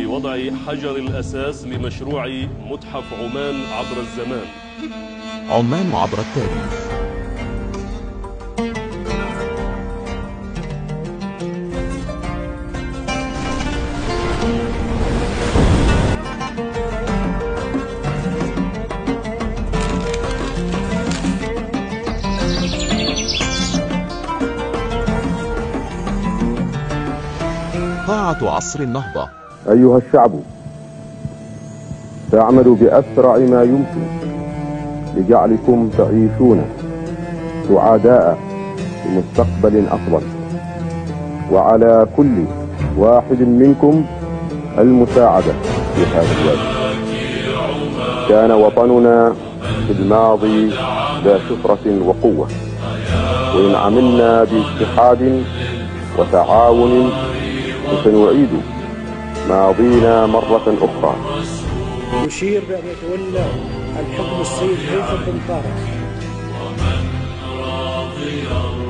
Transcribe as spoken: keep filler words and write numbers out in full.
لوضع حجر الأساس لمشروع متحف عمان عبر الزمان. عمان عبر التاريخ. قاعة عصر النهضة. أيها الشعب، تعمل بأسرع ما يمكن لجعلكم تعيشون سعداء بمستقبل أفضل، وعلى كل واحد منكم المساعدة في هذا الواجب. كان وطننا في الماضي ذا شفرة وقوة، وإن عملنا باتحاد وتعاون وسنعيد ماضينا مرة أخرى. يشير بأن يتولى الحكم السيد هيثم بن طارق.